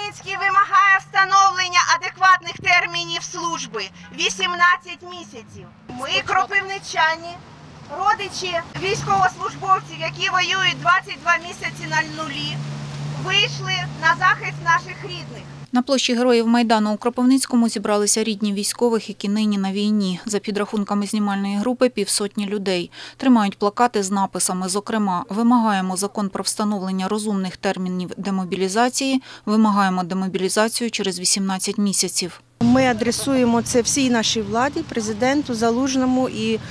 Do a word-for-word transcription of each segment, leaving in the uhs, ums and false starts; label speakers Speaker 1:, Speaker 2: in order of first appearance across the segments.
Speaker 1: Кропивницький вимагає встановлення адекватних термінів служби – вісімнадцять місяців. Ми, кропивничані, родичі військовослужбовців, які воюють двадцять два місяці на нулі, вийшли на захист наших рідних.
Speaker 2: На площі Героїв Майдану у Кропивницькому зібралися рідні військових, які нині на війні. За підрахунками знімальної групи – півсотні людей. Тримають плакати з написами, зокрема, «Вимагаємо закон про встановлення розумних термінів демобілізації», «Вимагаємо демобілізацію через вісімнадцять місяців».
Speaker 3: Ми адресуємо це всій нашій владі, президенту, Залужному і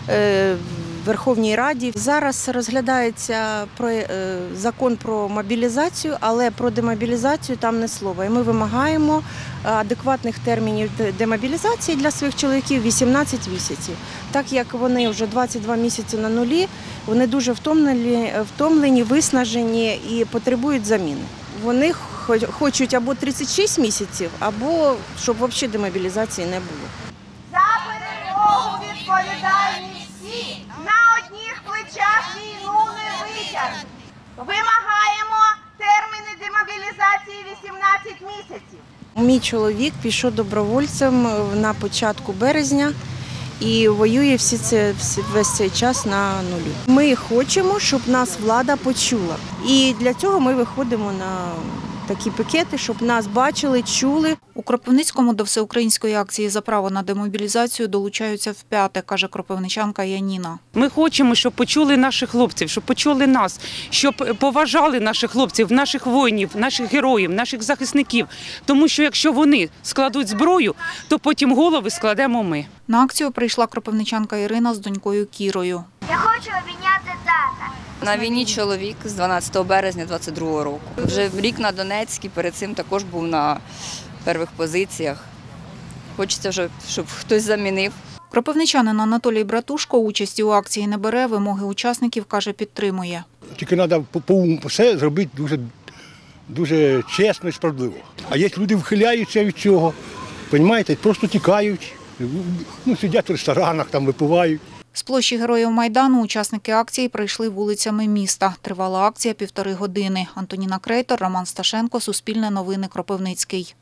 Speaker 3: е, Верховній Раді. Зараз розглядається про, е, закон про мобілізацію, але про демобілізацію там не слова. І ми вимагаємо адекватних термінів демобілізації для своїх чоловіків вісімнадцять місяців. Так як вони вже двадцять два місяці на нулі, вони дуже втомлені, втомлені, виснажені і потребують заміни. Вони хочуть або тридцять шість місяців, або щоб взагалі демобілізації не було.
Speaker 1: За перемогу відповідальні всі, на одних плечах війну не витягнуть. Вимагаємо терміни демобілізації вісімнадцять місяців.
Speaker 3: Мій чоловік пішов добровольцем на початку березня і воює всі це, весь цей час на нулі. Ми хочемо, щоб нас влада почула. І для цього ми виходимо на такі пікети, щоб нас бачили, чули.
Speaker 2: У Кропивницькому до всеукраїнської акції «За право на демобілізацію» долучаються вп'яте, каже кропивничанка Яніна.
Speaker 4: Ми хочемо, щоб почули наших хлопців, щоб почули нас, щоб поважали наших хлопців, наших воїнів, наших героїв, наших захисників. Тому що якщо вони складуть зброю, то потім голови складемо ми.
Speaker 2: На акцію прийшла кропивничанка Ірина з донькою Кірою.
Speaker 5: Я хочу обійняти тата.
Speaker 6: На війні чоловік з дванадцятого березня двадцять другого року. Вже рік на Донецькій, перед цим також був на перших позиціях. Хочеться, щоб хтось замінив.
Speaker 2: Кропивничанин Анатолій Братушко участі у акції не бере, вимоги учасників, каже, підтримує.
Speaker 7: Тільки треба по все зробити дуже, дуже чесно і справедливо. А є люди вхиляються від цього, розумієте, просто тікають, ну, сидять в ресторанах, там випивають.
Speaker 2: З площі Героїв Майдану учасники акції прийшли вулицями міста. Тривала акція півтори години. Антоніна Крейтор, Роман Сташенко, Суспільне новини, Кропивницький.